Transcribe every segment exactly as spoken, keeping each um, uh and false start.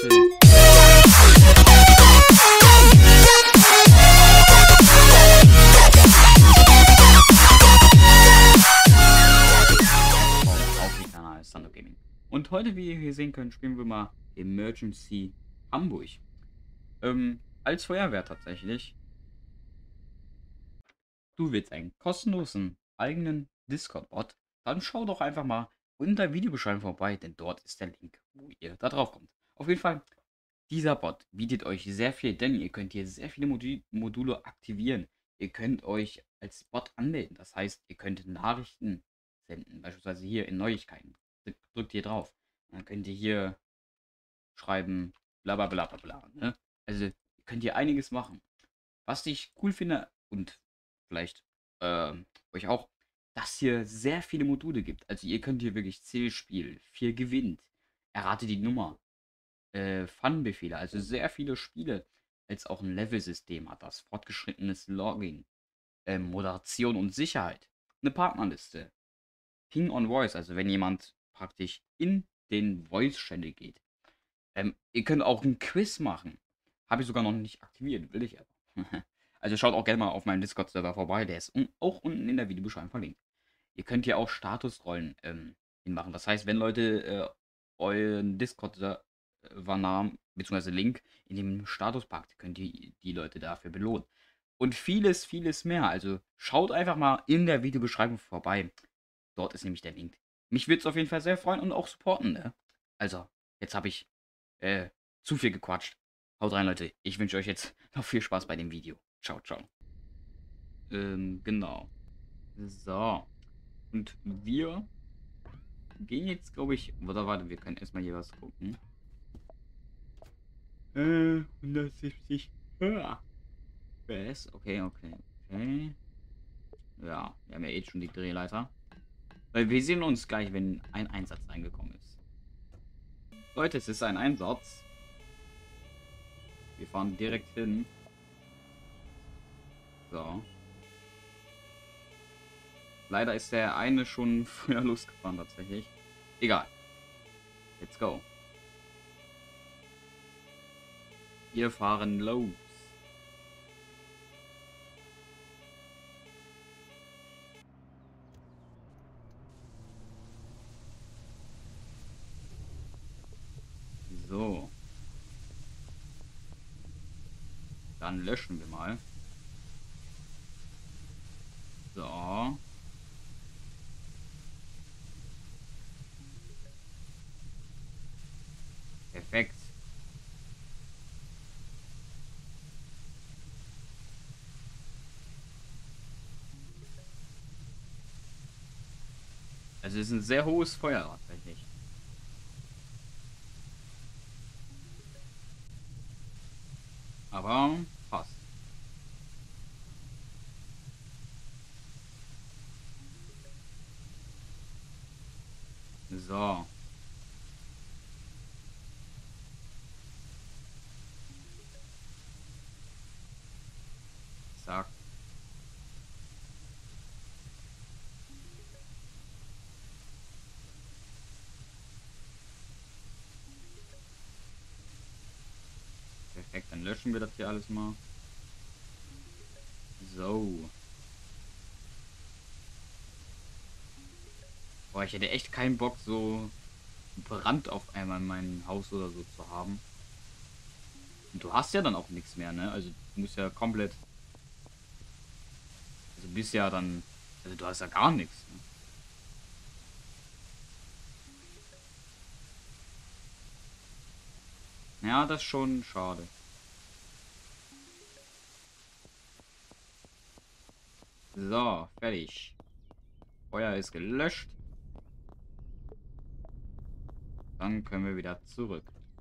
Leute. Auf den Kanal Thunder Gaming. Und heute, wie ihr hier sehen könnt, spielen wir mal Emergency Hamburg. Ähm, als Feuerwehr tatsächlich. Du willst einen kostenlosen eigenen Discord-Bot? Dann schau doch einfach mal in der Videobeschreibung vorbei, denn dort ist der Link, wo ihr da drauf kommt. Auf jeden Fall, dieser Bot bietet euch sehr viel, denn ihr könnt hier sehr viele Modu Module aktivieren. Ihr könnt euch als Bot anmelden, das heißt, ihr könnt Nachrichten senden, beispielsweise hier in Neuigkeiten. Drückt hier drauf. Dann könnt ihr hier schreiben, bla bla bla bla bla. Ne? Also, ihr könnt hier einiges machen. Was ich cool finde und vielleicht äh, euch auch, dass hier sehr viele Module gibt. Also ihr könnt hier wirklich Zählspiel, viel gewinnt, errate die Nummer, äh, Fun-Befehle, also sehr viele Spiele, als auch ein Level-System hat das, fortgeschrittenes Logging, äh, Moderation und Sicherheit, eine Partnerliste, Ping on Voice, also wenn jemand praktisch in den Voice-Channel geht. Ähm, ihr könnt auch ein Quiz machen. Habe ich sogar noch nicht aktiviert, will ich aber. Also schaut auch gerne mal auf meinem Discord-Server vorbei, der ist un auch unten in der Videobeschreibung verlinkt. Ihr könnt hier auch Statusrollen ähm, hinmachen. Das heißt, wenn Leute äh, euren Discord-Server-Namen bzw. Link in dem Status packt, könnt ihr die Leute dafür belohnen. Und vieles, vieles mehr. Also schaut einfach mal in der Videobeschreibung vorbei. Dort ist nämlich der Link. Mich würde es auf jeden Fall sehr freuen und auch supporten, ne? Also, jetzt habe ich äh, zu viel gequatscht. Haut rein, Leute. Ich wünsche euch jetzt noch viel Spaß bei dem Video. Ciao, ciao. Ähm, genau. So. Und wir gehen jetzt, glaube ich. Oder warte, wir können erstmal hier was gucken. Äh, hundertsiebzig. Ja. Best. Okay, okay, okay. Ja, wir haben ja eh schon die Drehleiter. Weil wir sehen uns gleich, wenn ein Einsatz eingekommen ist. Leute, es ist ein Einsatz. Wir fahren direkt hin. So. Leider ist der eine schon früher losgefahren tatsächlich. Egal. Let's go. Wir fahren los. So. Dann löschen wir mal. So. Perfekt. Also es ist ein sehr hohes Feuer tatsächlich. Aber passt. So. Zack. Perfekt, dann löschen wir das hier alles mal. So. Boah, ich hätte echt keinen Bock, so Brand auf einmal in meinem Haus oder so zu haben. Und du hast ja dann auch nichts mehr, ne? Also du musst ja komplett. Also bist ja dann. Also du hast ja gar nichts. Ne? Ja, das ist schon schade. So, fertig. Feuer ist gelöscht. Dann können wir wieder zurück.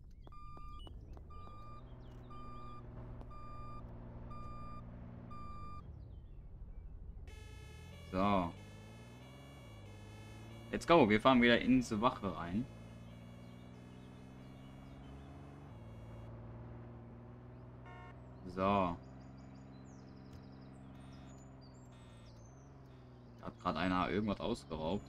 So. Let's go. Wir fahren wieder ins Wache rein. So. Hat gerade einer irgendwas ausgeraubt.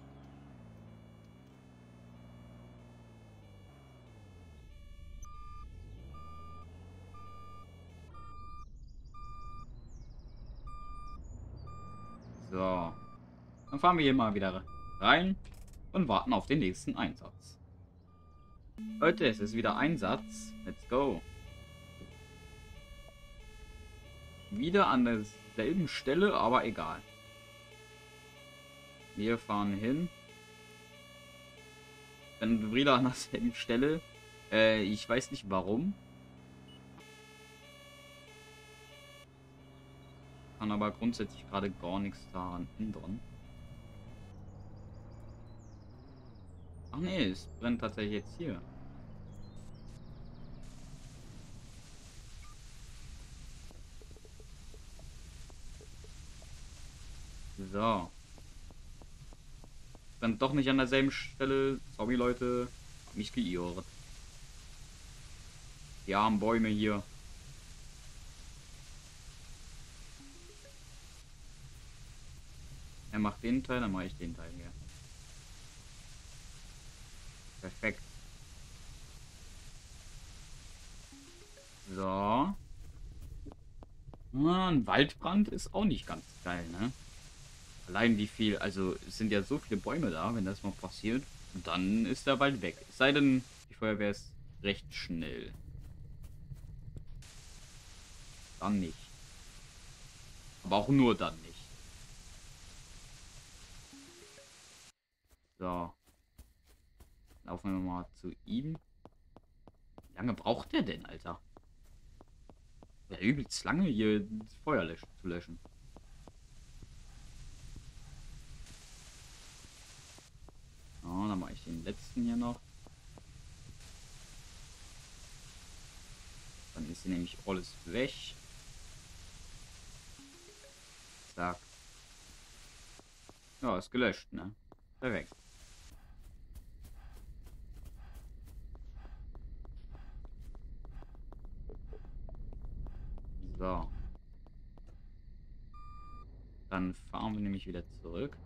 So. Dann fahren wir hier mal wieder rein und warten auf den nächsten Einsatz. Leute, es ist wieder Einsatz. Let's go. Wieder an derselben Stelle, aber egal. Wir fahren hin. Dann wieder an derselben Stelle. Äh, ich weiß nicht warum. Kann aber grundsätzlich gerade gar nichts daran hindern. Ach nee, es brennt tatsächlich jetzt hier. So. Brennt doch nicht an derselben Stelle. Sorry, Leute. Hab mich geirrt. Die armen Bäume hier. Er macht den Teil, dann mache ich den Teil hier. Perfekt. So. Na, ein Waldbrand ist auch nicht ganz geil, ne? Allein wie viel, also es sind ja so viele Bäume da, wenn das mal passiert, dann ist der Wald weg. Es sei denn, die Feuerwehr ist recht schnell. Dann nicht. Aber auch nur dann nicht. So. Laufen wir mal zu ihm. Wie lange braucht der denn, Alter? Ja, übelst lange hier das Feuer löschen, zu löschen. So, dann mache ich den letzten hier noch. Dann ist hier nämlich alles weg. Zack. Ja, ist gelöscht, ne? Perfekt. So. Dann fahren wir nämlich wieder zurück.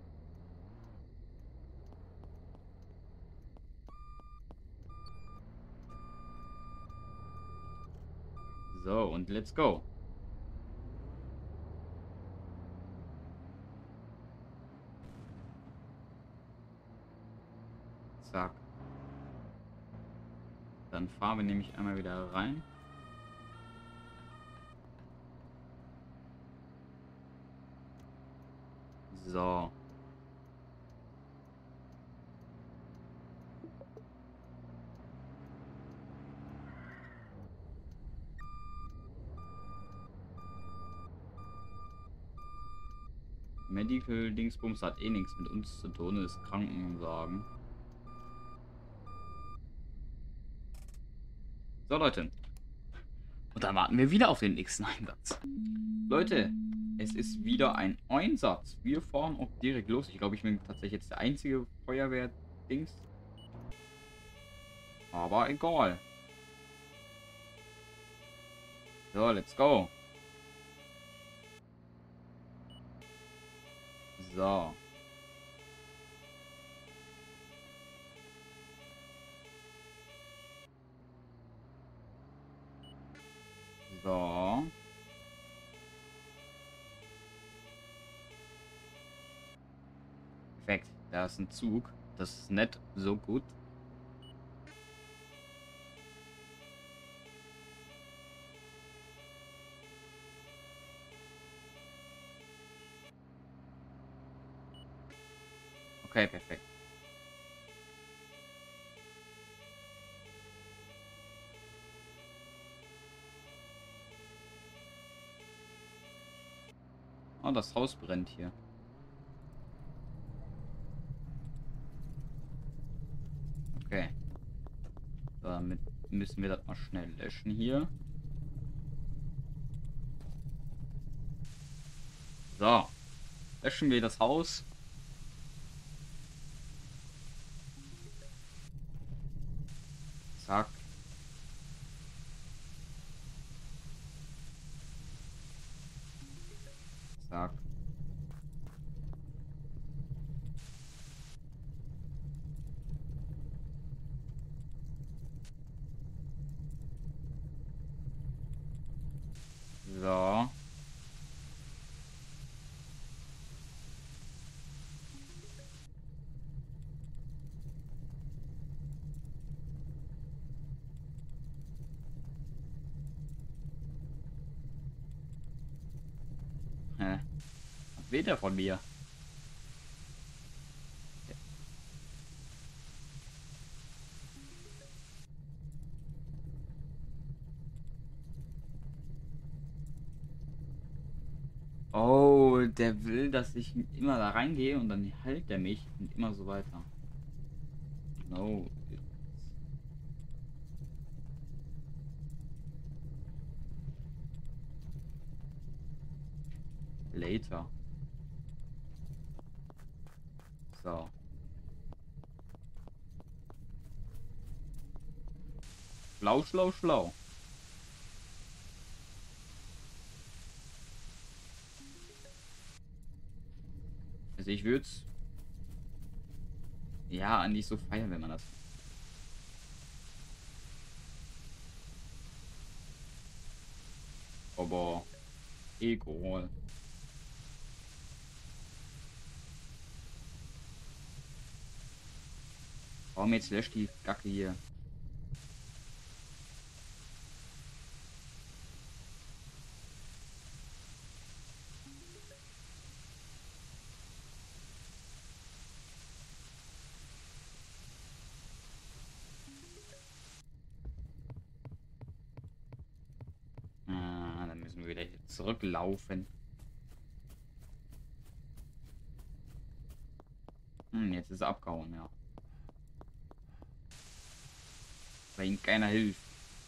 So, und let's go. Zack. Dann fahren wir nämlich einmal wieder rein. So. Medical Dingsbums hat eh nichts mit uns zu tun, ist Krankenwagen. So, Leute. Und dann warten wir wieder auf den nächsten Einsatz. Leute, es ist wieder ein Einsatz. Wir fahren auch direkt los. Ich glaube, ich bin tatsächlich jetzt der einzige Feuerwehr-Dings. Aber egal. So, let's go. So. So. Perfekt. Da ist ein Zug. Das ist nett. So gut. Okay, perfekt. Oh, das Haus brennt hier. Okay. So, damit müssen wir das mal schnell löschen hier. So. Löschen wir das Haus. Zack. Zack. So. Äh, was will der von mir? Oh, der will, dass ich immer da reingehe und dann hält der mich und immer so weiter. No. Later. So. Schlau, schlau, schlau. Also ich würde es ja nicht so feiern, wenn man das. Aber egal. Warum jetzt löscht die Gacke hier? Ah, dann müssen wir wieder hier zurücklaufen. Hm, jetzt ist er abgehauen, ja. Weil ihm keiner hilft.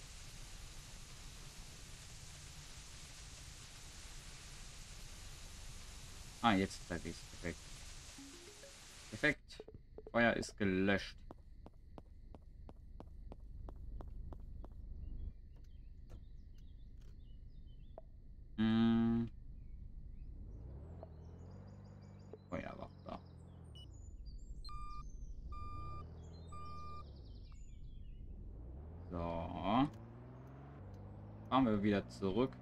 Ah, jetzt zeig ich's. Perfekt. Perfekt. Feuer ist gelöscht. Hm. Feuer war da. So. Fahren wir wieder zurück.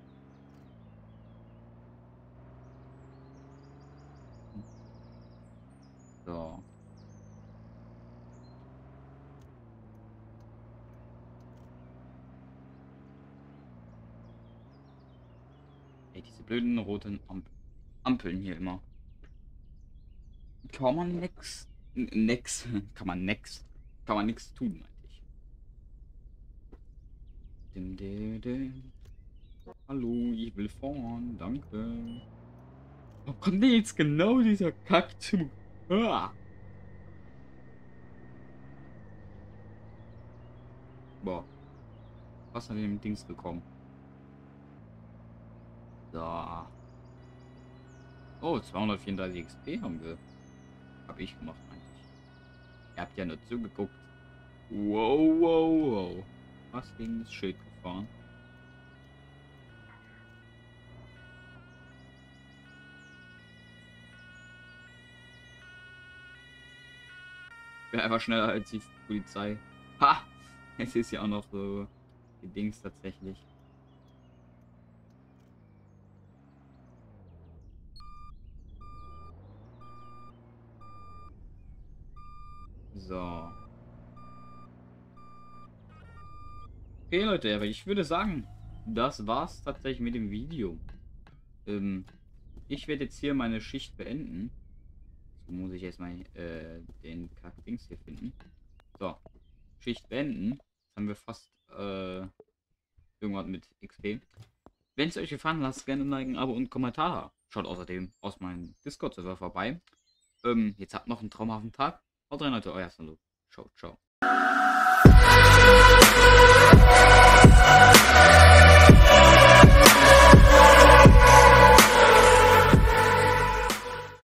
So. Ey, diese blöden roten Amp Ampeln hier immer. Kann man nix. Nix. Kann man nix. Kann man nix tun, meinte ich. Dim, dim, dim. Hallo, ich will fahren. Danke. Wo kommt denn jetzt genau dieser Kackzug? Ah. Boah. Was an dem Dings gekommen? So. Oh, zweihundertvierunddreißig X P haben wir. Hab ich gemacht, eigentlich. Ihr habt ja nur zugeguckt. Wow, wow, wow. Was gegen das Schild gefahren? Ich bin einfach schneller als die Polizei. Ha! Es ist ja auch noch so die Dings tatsächlich. So. Okay, Leute, aber ich würde sagen, das war's tatsächlich mit dem Video. Ähm, ich werde jetzt hier meine Schicht beenden. So muss ich erstmal äh, den Kack-Dings hier finden. So. Schicht beenden. Jetzt haben wir fast äh, irgendwas mit X P. Wenn es euch gefallen hat, lasst gerne ein Like, ein Abo und einen Kommentar. Schaut außerdem aus meinem Discord-Server vorbei. Ähm, jetzt habt noch einen traumhaften Tag. Haut rein, Leute, euer Salo. Ciao, ciao.